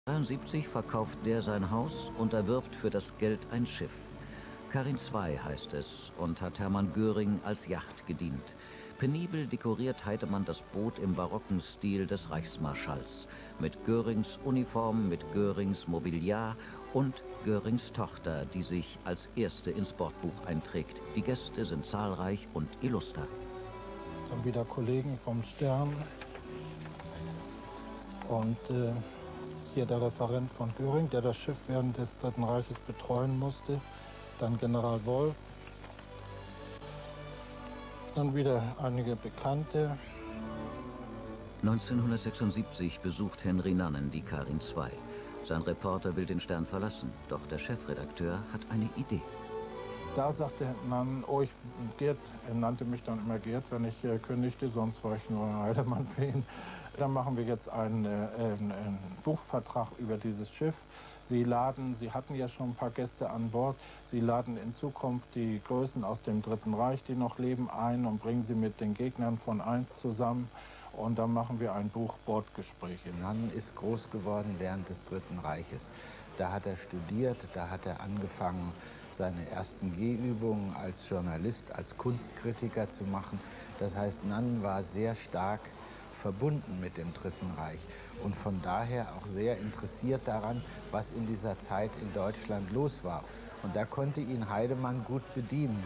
1973 verkauft der sein Haus und erwirbt für das Geld ein Schiff. Karin II heißt es und hat Hermann Göring als Yacht gedient. Penibel dekoriert Heidemann das Boot im barocken Stil des Reichsmarschalls. Mit Görings Uniform, mit Görings Mobiliar und Görings Tochter, die sich als erste ins Bordbuch einträgt. Die Gäste sind zahlreich und illuster. Dann wieder Kollegen vom Stern und hier der Referent von Göring, der das Schiff während des Dritten Reiches betreuen musste. Dann General Wolf. Dann wieder einige Bekannte. 1976 besucht Henry Nannen die Karin II. Sein Reporter will den Stern verlassen, doch der Chefredakteur hat eine Idee. Da sagte Nannen, oh, Gerd, er nannte mich dann immer Gerd, wenn ich kündigte, sonst war ich nur Heidemann für ihn. Dann machen wir jetzt einen Buchvertrag über dieses Schiff. Sie hatten ja schon ein paar Gäste an Bord, Sie laden in Zukunft die Größen aus dem Dritten Reich, die noch leben, ein und bringen sie mit den Gegnern von Eins zusammen. Und dann machen wir ein Buch Bordgespräche. Nannen ist groß geworden während des Dritten Reiches. Da hat er studiert, da hat er angefangen, seine ersten Gehübungen als Journalist, als Kunstkritiker zu machen. Das heißt, Nannen war sehr stark verbunden mit dem Dritten Reich und von daher auch sehr interessiert daran, was in dieser Zeit in Deutschland los war. Und da konnte ihn Heidemann gut bedienen.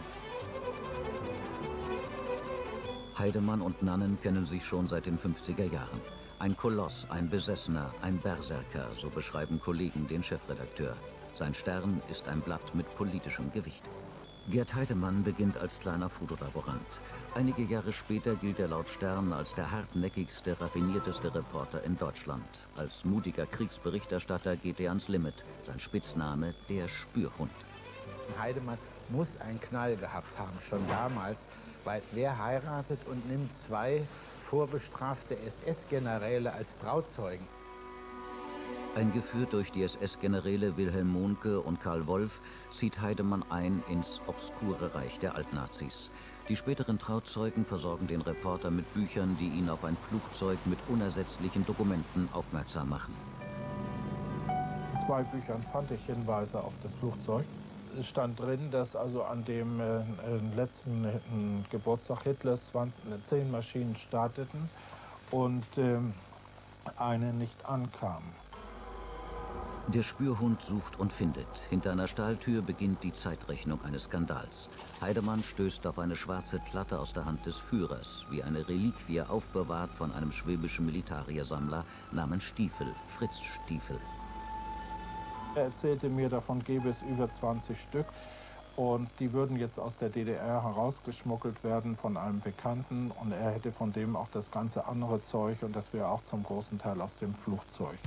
Heidemann und Nannen kennen sich schon seit den 50er Jahren. Ein Koloss, ein Besessener, ein Berserker, so beschreiben Kollegen den Chefredakteur. Sein Stern ist ein Blatt mit politischem Gewicht. Gerd Heidemann beginnt als kleiner Fotolaborant. Einige Jahre später gilt er laut Stern als der hartnäckigste, raffinierteste Reporter in Deutschland. Als mutiger Kriegsberichterstatter geht er ans Limit. Sein Spitzname der Spürhund. Heidemann muss einen Knall gehabt haben, schon damals, weil wer heiratet und nimmt zwei vorbestrafte SS-Generäle als Trauzeugen? Eingeführt durch die SS-Generäle Wilhelm Mohnke und Karl Wolf zieht Heidemann ein ins obskure Reich der Altnazis. Die späteren Trauzeugen versorgen den Reporter mit Büchern, die ihn auf ein Flugzeug mit unersetzlichen Dokumenten aufmerksam machen. In 2 Büchern fand ich Hinweise auf das Flugzeug. Es stand drin, dass also an dem letzten Geburtstag Hitlers 10 Maschinen starteten und eine nicht ankam. Der Spürhund sucht und findet. Hinter einer Stahltür beginnt die Zeitrechnung eines Skandals. Heidemann stößt auf eine schwarze Platte aus der Hand des Führers, wie eine Reliquie aufbewahrt von einem schwäbischen Militariersammler namens Stiefel, Fritz Stiefel. Er erzählte mir, davon gäbe es über 20 Stück und die würden jetzt aus der DDR herausgeschmuggelt werden von einem Bekannten und er hätte von dem auch das ganze andere Zeug und das wäre auch zum großen Teil aus dem Flugzeug.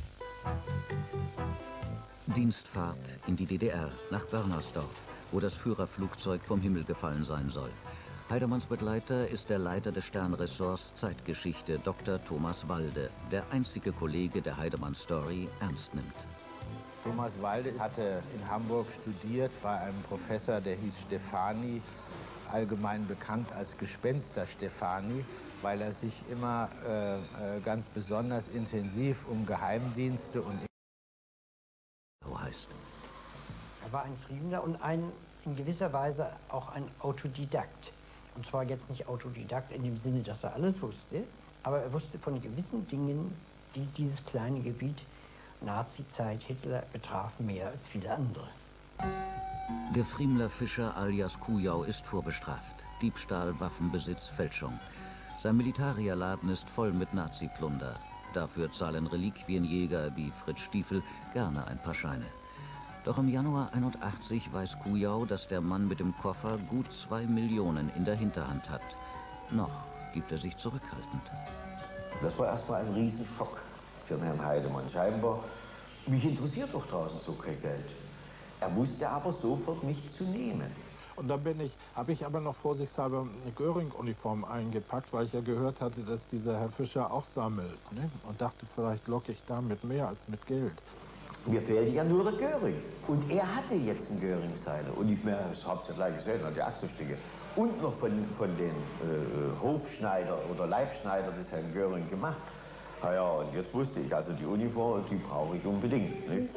Dienstfahrt in die DDR, nach Börnersdorf, wo das Führerflugzeug vom Himmel gefallen sein soll. Heidemanns Begleiter ist der Leiter des Sternressorts Zeitgeschichte, Dr. Thomas Walde, der einzige Kollege, der Heidemanns Story ernst nimmt. Thomas Walde hatte in Hamburg studiert bei einem Professor, der hieß Stefani, allgemein bekannt als Gespenster Stefani, weil er sich immer ganz besonders intensiv um Geheimdienste und heißt. Er war ein Friemler und in gewisser Weise auch ein Autodidakt. Und zwar jetzt nicht Autodidakt in dem Sinne, dass er alles wusste, aber er wusste von gewissen Dingen, die dieses kleine Gebiet Nazi-Zeit Hitler betrafen, mehr als viele andere. Der Friemler Fischer alias Kujau ist vorbestraft. Diebstahl, Waffenbesitz, Fälschung. Sein Militarierladen ist voll mit Nazi-Plunder. Dafür zahlen Reliquienjäger wie Fritz Stiefel gerne ein paar Scheine. Doch im Januar 81 weiß Kujau, dass der Mann mit dem Koffer gut 2 Millionen in der Hinterhand hat. Noch gibt er sich zurückhaltend. Das war erstmal ein Riesenschock für den Herrn Heidemann. Scheinbar, mich interessiert doch draußen so kein Geld. Er wusste aber sofort, mich zu nehmen. Und dann habe ich aber noch vorsichtshalber eine Göring-Uniform eingepackt, weil ich ja gehört hatte, dass dieser Herr Fischer auch sammelt. Ne? Und dachte, vielleicht locke ich damit mehr als mit Geld. Mir fehlte ja nur der Göring. Und er hatte jetzt einen Göring-Seile. Und ich habe es ja gleich gesehen, die Achselstücke. Und noch von den Hofschneider oder Leibschneider des Herrn Göring gemacht. Naja, und jetzt wusste ich, also die Uniform, die brauche ich unbedingt, nicht?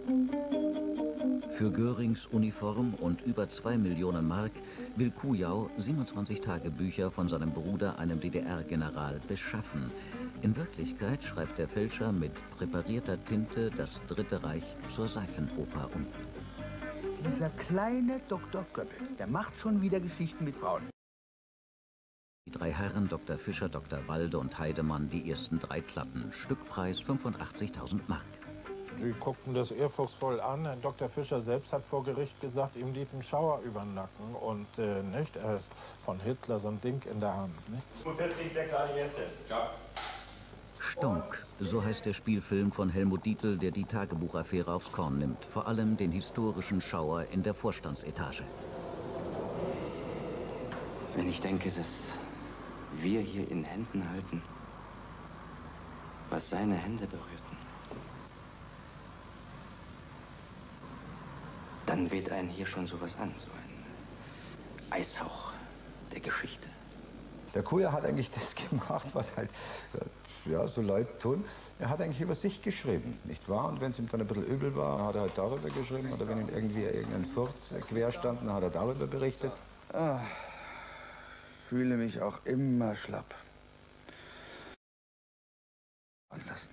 Für Görings Uniform und über 2 Millionen Mark will Kujau 27 Tagebücher von seinem Bruder, einem DDR-General, beschaffen. In Wirklichkeit schreibt der Fälscher mit präparierter Tinte das Dritte Reich zur Seifenoper um. Dieser kleine Dr. Goebbels, der macht schon wieder Geschichten mit Frauen. Die drei Herren, Dr. Fischer, Dr. Walde und Heidemann, die ersten 3 Klappen. Stückpreis 85.000 Mark. Sie guckten das ehrfurchtsvoll an. Dr. Fischer selbst hat vor Gericht gesagt, ihm lief ein Schauer über den Nacken und nicht, er ist von Hitler so ein Ding in der Hand. Nicht? 45, 6 Erste. Ciao. Stonk, so heißt der Spielfilm von Helmut Dietl, der die Tagebuchaffäre aufs Korn nimmt. Vor allem den historischen Schauer in der Vorstandsetage. Wenn ich denke, dass wir hier in Händen halten, was seine Hände berührten, dann weht einen hier schon sowas an, so ein Eishauch der Geschichte. Der Kujau hat eigentlich das gemacht, was halt ja, so Leute tun. Er hat eigentlich über sich geschrieben, nicht wahr? Und wenn es ihm dann ein bisschen übel war, hat er halt darüber geschrieben. Oder wenn ihm irgendwie irgendein Furz quer stand, dann hat er darüber berichtet. Fühle mich auch immer schlapp. Anlassen.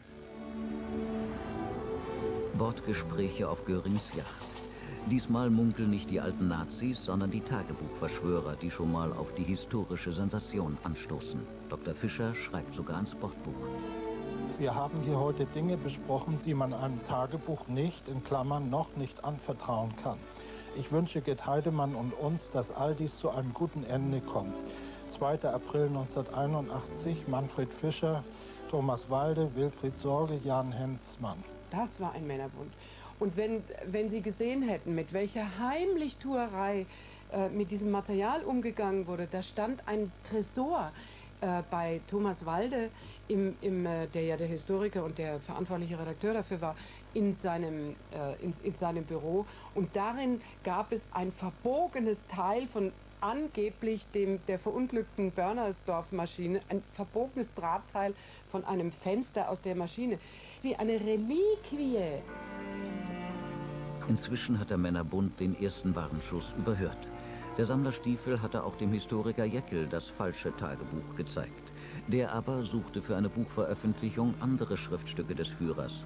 Bordgespräche auf Görings Yacht. Diesmal munkeln nicht die alten Nazis, sondern die Tagebuchverschwörer, die schon mal auf die historische Sensation anstoßen. Dr. Fischer schreibt sogar ins Bordbuch. Wir haben hier heute Dinge besprochen, die man einem Tagebuch nicht, in Klammern, noch nicht anvertrauen kann. Ich wünsche Gerd Heidemann und uns, dass all dies zu einem guten Ende kommt. 2. April 1981, Manfred Fischer, Thomas Walde, Wilfried Sorge, Jan Hensmann. Das war ein Männerbund. Und wenn Sie gesehen hätten, mit welcher Heimlichtuerei mit diesem Material umgegangen wurde, da stand ein Tresor bei Thomas Walde, der ja der Historiker und der verantwortliche Redakteur dafür war, in seinem Büro. Und darin gab es ein verbogenes Teil von angeblich der verunglückten Börnersdorf-Maschine, ein verbogenes Drahtteil von einem Fenster aus der Maschine, wie eine Reliquie. Inzwischen hat der Männerbund den ersten Warnschuss überhört. Der Sammler Stiefel hatte auch dem Historiker Jäckel das falsche Tagebuch gezeigt. Der aber suchte für eine Buchveröffentlichung andere Schriftstücke des Führers.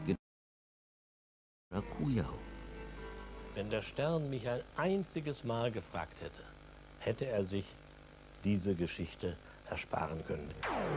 Kujau. Wenn der Stern mich ein einziges Mal gefragt hätte, hätte er sich diese Geschichte ersparen können.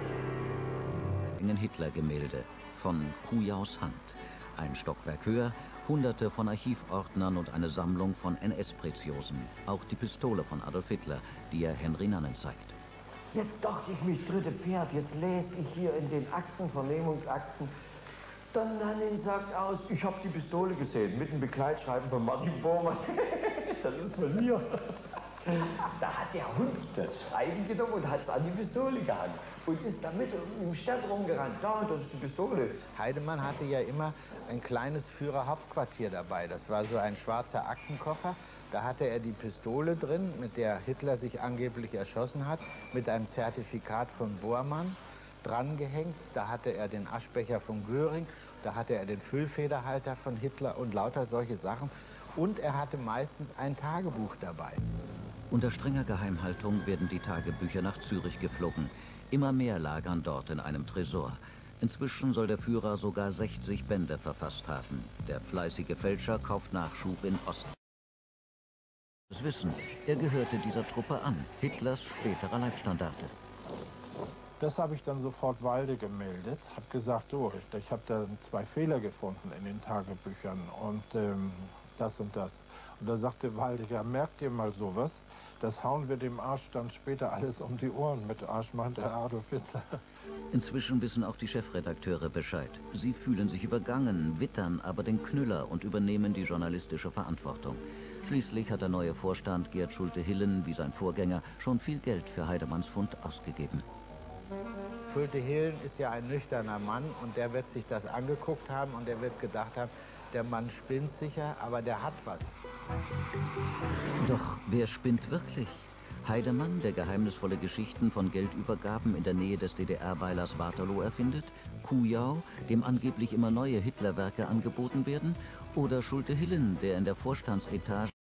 Ein Hitler-Gemälde von Kujaus Hand. Ein Stockwerk höher, Hunderte von Archivordnern und eine Sammlung von NS-Preziosen. Auch die Pistole von Adolf Hitler, die er Henry Nannen zeigt. Jetzt dachte ich mich, dritte Pferd, jetzt lese ich hier in den Akten, Vernehmungsakten, der Nannen sagt aus, ich habe die Pistole gesehen, mit dem Begleitschreiben von Martin Bormann. Das ist von mir. Da hat der Hund das Schreiben genommen und hat es an die Pistole gehangen und ist damit im Stadt rumgerannt. Da, das ist die Pistole. Heidemann hatte ja immer ein kleines Führerhauptquartier dabei. Das war so ein schwarzer Aktenkoffer. Da hatte er die Pistole drin, mit der Hitler sich angeblich erschossen hat, mit einem Zertifikat von Bormann drangehängt. Da hatte er den Aschbecher von Göring, da hatte er den Füllfederhalter von Hitler und lauter solche Sachen. Und er hatte meistens ein Tagebuch dabei. Unter strenger Geheimhaltung werden die Tagebücher nach Zürich geflogen. Immer mehr lagern dort in einem Tresor. Inzwischen soll der Führer sogar 60 Bände verfasst haben. Der fleißige Fälscher kauft Nachschub in Osten. Das Wissen, er gehörte dieser Truppe an, Hitlers späterer Leibstandarte. Das habe ich dann sofort Walde gemeldet, habe gesagt, du, ich habe da 2 Fehler gefunden in den Tagebüchern und das und das. Und da sagte Walde, ja, merkt ihr mal sowas, das hauen wir dem Arsch dann später alles um die Ohren. Mit Arsch meinte Adolf Hitler. Inzwischen wissen auch die Chefredakteure Bescheid. Sie fühlen sich übergangen, wittern aber den Knüller und übernehmen die journalistische Verantwortung. Schließlich hat der neue Vorstand Gerd Schulte-Hillen, wie sein Vorgänger, schon viel Geld für Heidemanns Fund ausgegeben. Schulte-Hillen ist ja ein nüchterner Mann und der wird sich das angeguckt haben und der wird gedacht haben, der Mann spinnt sicher, aber der hat was. Doch wer spinnt wirklich? Heidemann, der geheimnisvolle Geschichten von Geldübergaben in der Nähe des DDR-Weilers Waterloo erfindet, Kujau, dem angeblich immer neue Hitlerwerke angeboten werden, oder Schulte-Hillen, der in der Vorstandsetage.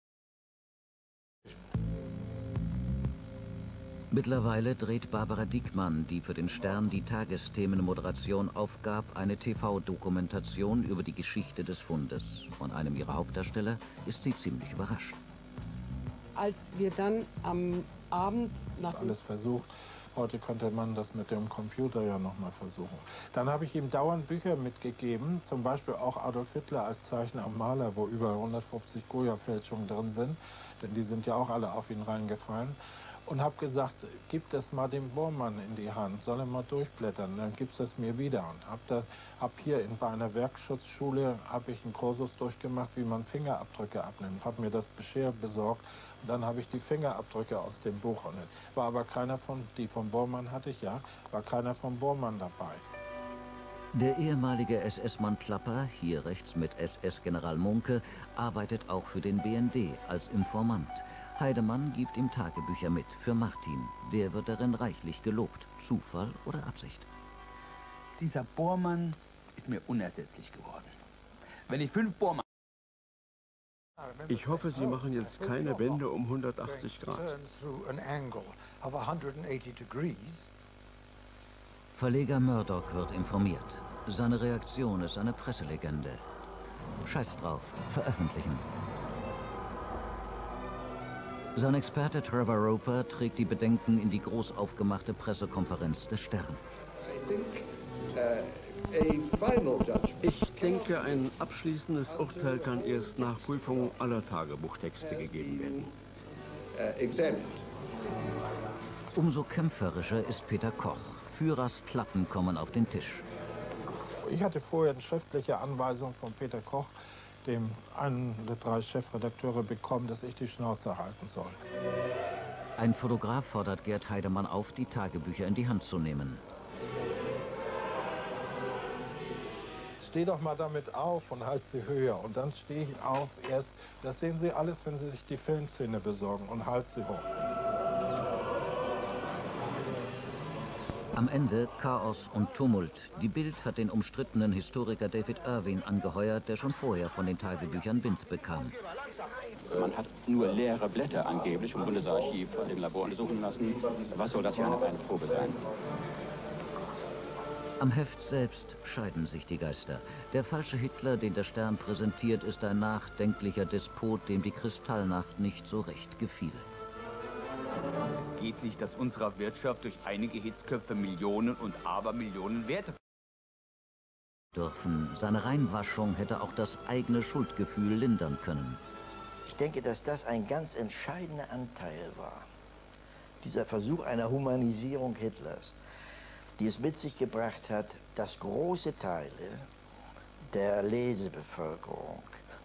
Mittlerweile dreht Barbara Diekmann, die für den Stern die Tagesthemenmoderation aufgab, eine TV-Dokumentation über die Geschichte des Fundes. Von einem ihrer Hauptdarsteller ist sie ziemlich überrascht. Als wir dann am Abend nach... Alles versucht. Heute könnte man das mit dem Computer ja nochmal versuchen. Dann habe ich ihm dauernd Bücher mitgegeben, zum Beispiel auch Adolf Hitler als Zeichner und Maler, wo über 150 Goya-Fälschungen drin sind, denn die sind ja auch alle auf ihn reingefallen. Und habe gesagt, gib das mal dem Bormann in die Hand, soll er mal durchblättern, dann gibst es mir wieder. Und hab hier bei einer Werkschutzschule habe ich einen Kursus durchgemacht, wie man Fingerabdrücke abnimmt. Habe mir das besorgt und dann habe ich die Fingerabdrücke aus dem Buch. Und war aber keiner die von Bormann hatte ich ja, war keiner von Bormann dabei. Der ehemalige SS-Mann Klapper, hier rechts mit SS-General Munke, arbeitet auch für den BND als Informant. Heidemann gibt ihm Tagebücher mit für Martin. Der wird darin reichlich gelobt. Zufall oder Absicht? Dieser Bormann ist mir unersetzlich geworden. Wenn ich 5 Bormann... Ich hoffe, Sie machen jetzt keine Wende um 180 Grad. Verleger Murdoch wird informiert. Seine Reaktion ist eine Presselegende. Scheiß drauf, veröffentlichen. Sein Experte Trevor Roper trägt die Bedenken in die groß aufgemachte Pressekonferenz des Stern. Ich denke, ein abschließendes Urteil kann erst nach Prüfung aller Tagebuchtexte gegeben werden. Umso kämpferischer ist Peter Koch. Führers Klappen kommen auf den Tisch. Ich hatte vorher eine schriftliche Anweisung von Peter Koch, dem einen der 3 Chefredakteure, bekommen, dass ich die Schnauze halten soll. Ein Fotograf fordert Gerd Heidemann auf, die Tagebücher in die Hand zu nehmen. Steh doch mal damit auf und halt sie höher. Und dann stehe ich auf erst, das sehen Sie alles, wenn Sie sich die Filmszene besorgen, und halt sie hoch. Am Ende Chaos und Tumult. Die Bild hat den umstrittenen Historiker David Irwin angeheuert, der schon vorher von den Tagebüchern Wind bekam. Man hat nur leere Blätter angeblich im Bundesarchiv in den Labor untersuchen lassen. Was soll das für eine Probe sein? Am Heft selbst scheiden sich die Geister. Der falsche Hitler, den der Stern präsentiert, ist ein nachdenklicher Despot, dem die Kristallnacht nicht so recht gefiel. Es geht nicht, dass unserer Wirtschaft durch einige Hitzköpfe Millionen und Abermillionen Werte dürfen. Seine Reinwaschung hätte auch das eigene Schuldgefühl lindern können. Ich denke, dass das ein ganz entscheidender Anteil war. Dieser Versuch einer Humanisierung Hitlers, die es mit sich gebracht hat, dass große Teile der Lesebevölkerung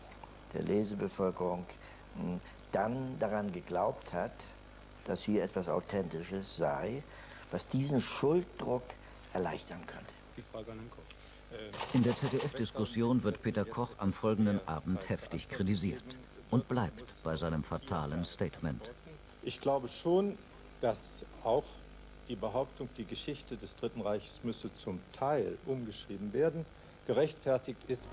dann daran geglaubt hat, dass hier etwas Authentisches sei, was diesen Schulddruck erleichtern könnte. Die Frage an Herrn Koch. In der ZDF-Diskussion wird Peter Koch am folgenden Abend heftig kritisiert und bleibt bei seinem fatalen Statement. Ich glaube schon, dass auch die Behauptung, die Geschichte des Dritten Reiches müsse zum Teil umgeschrieben werden, gerechtfertigt ist.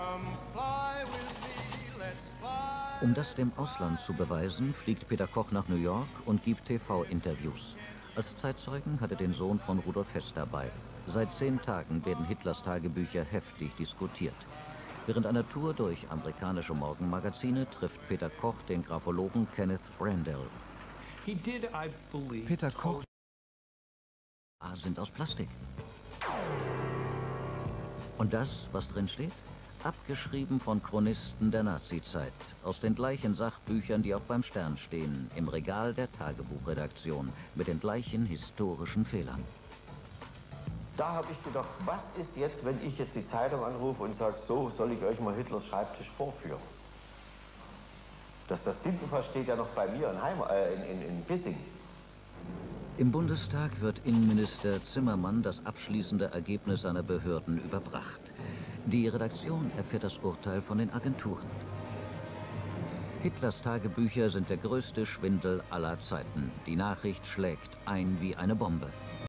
Um das dem Ausland zu beweisen, fliegt Peter Koch nach New York und gibt TV-Interviews. Als Zeitzeugen hat er den Sohn von Rudolf Hess dabei. Seit 10 Tagen werden Hitlers Tagebücher heftig diskutiert. Während einer Tour durch amerikanische Morgenmagazine trifft Peter Koch den Graphologen Kenneth Brandel. Peter Koch sind aus Plastik. Und das, was drin steht? Abgeschrieben von Chronisten der Nazizeit, aus den gleichen Sachbüchern, die auch beim Stern stehen, im Regal der Tagebuchredaktion, mit den gleichen historischen Fehlern. Da habe ich gedacht, was ist jetzt, wenn ich jetzt die Zeitung anrufe und sage, so soll ich euch mal Hitlers Schreibtisch vorführen? Das Tintenfass steht ja noch bei mir in Bissing. Im Bundestag wird Innenminister Zimmermann das abschließende Ergebnis seiner Behörden überbracht. Die Redaktion erfährt das Urteil von den Agenturen. Hitlers Tagebücher sind der größte Schwindel aller Zeiten. Die Nachricht schlägt ein wie eine Bombe.